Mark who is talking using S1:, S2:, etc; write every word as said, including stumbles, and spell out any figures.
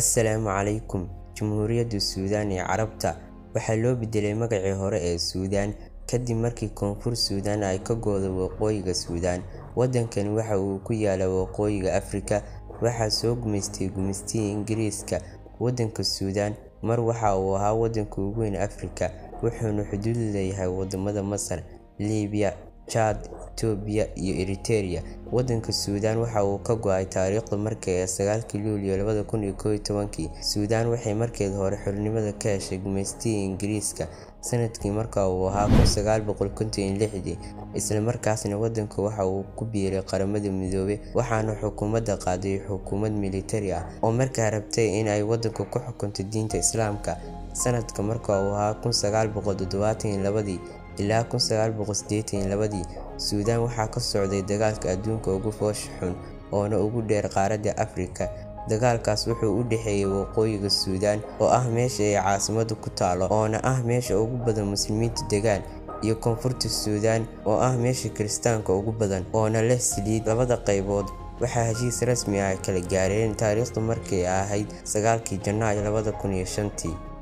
S1: Assalaamu calaykum. Jamhuuriyadda Suudaan ee Carabta waxaa loo bedelay magacii hore ee Suudaan kadib markii Koonfur Suudaan ay ka go'day Waqooyiga Suudaan. Waddankani waxa uu ku yaalaa Waqooyiga Afrika, waxaa soo gumaystay gumaystihii Ingiriiska. Waddanka Suudaan mar waxa uu ahaa waddanka ugu weyn Afrika, wuxuuna xuduud la leeyahay waddamada Masar, Liibiya, Chad, Itoobiya iyo Eritrea. Waddanka Suudaan waxa uu ka go'ay taariikhda markii ay sagaalkii Luulyo labada kun iyo kow iyo toban-kii. Suudaan waxay markeedii hore xornimada ka heshay gumaystihii Ingiriiska sanadkii marka uu ahaa kun sagaal boqol konton iyo lix, isla markaasna waddanku waxa uu ku biiray Qaramada Midoobay, waxaana xukuumadda qaaday xukuumad militari ah oo markaa rabtay in ay waddanka ku xukunto diinta Islaamka. Sanadka marka uu ahaa kun sagaal boqol toddobaatan iyo laba ilaa kun sagaal boqol siddeetan iyo laba, Suudaan waxaa ka socday dagaalka adduunka ugu foosha xun oona ugu dheer qaaradda Afrika. Dagaalkaas wuxuu u dhexeeyay Waqooyiga Suudaan oo ah meesha ay caasimaddu ku taalo oona ah meesha ugu badan Muslimiinta degaan, iyo Koonfurta Suudaan oo ah meesha Kiristaanka ugu badan oona leh saliid. Labada qaybood waxaa heshiis rasmi ah kala gaareen taariikhdu markay ahayd sagaalkii Janaayo labada kun iyo shantii.